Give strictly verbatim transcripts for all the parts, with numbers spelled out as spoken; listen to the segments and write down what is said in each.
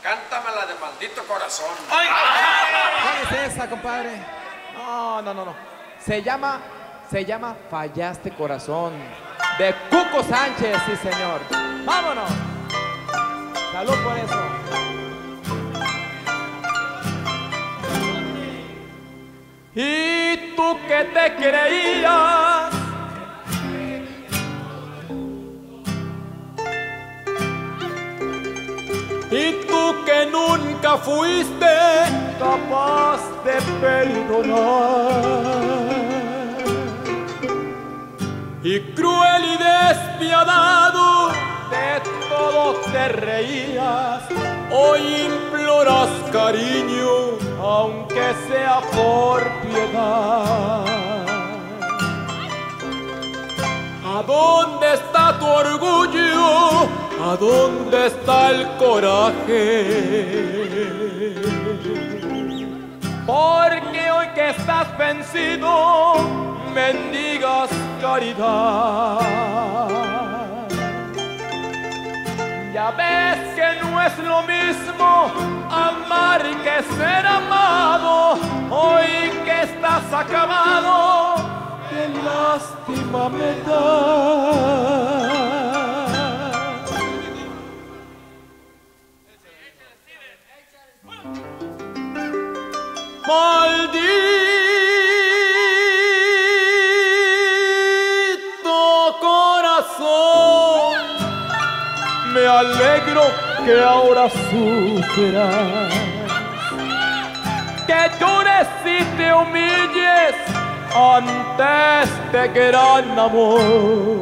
Cántamela de Maldito Corazón. ¡Ay! ¿Cuál es esa, compadre? No, no, no, no. Se llama, se llama Fallaste Corazón. De Cuco Sánchez, sí, señor. ¡Vámonos! Salud por eso. Y tú que te creías y tú que nunca fuiste capaz de perdonar, y cruel y despiadado de todo te reías, hoy imploras cariño aunque sea por piedad. ¿A dónde está tu orgullo? ¿A dónde está el coraje? Porque hoy que estás vencido, mendigas caridad. Ya ves que no es lo mismo amar que ser amado. Hoy que estás acabado, qué lástima me da. Maldito corazón, me alegro que ahora sufras, que llores y te humilles ante este gran amor.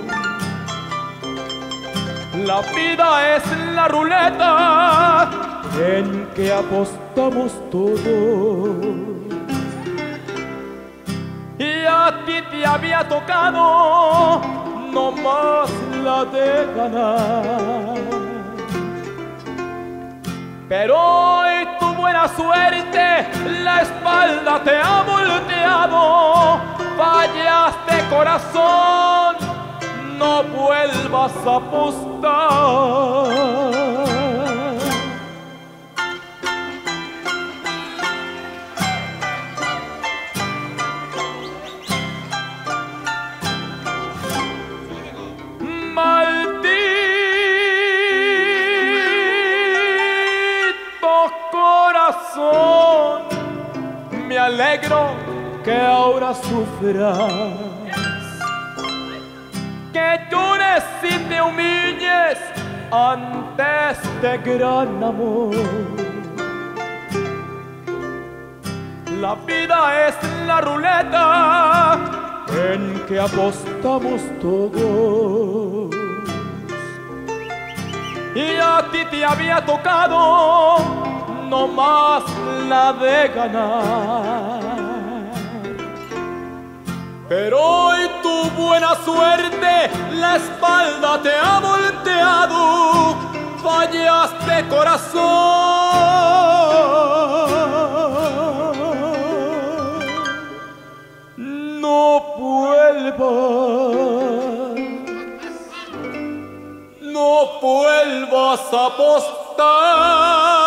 La vida es la ruleta en que apostamos todos, y a ti te había tocado nomás la de ganar. Pero hoy tu buena suerte la espalda te ha volteado. Fallaste corazón, no vuelvas a apostar. Me alegro que ahora sufras, que llores y te humilles ante este gran amor. La vida es la ruleta en que apostamos todos, y a ti te había tocado no más la de ganar. Pero hoy tu buena suerte la espalda te ha volteado. Fallaste corazón, no vuelvas, no vuelvas a apostar.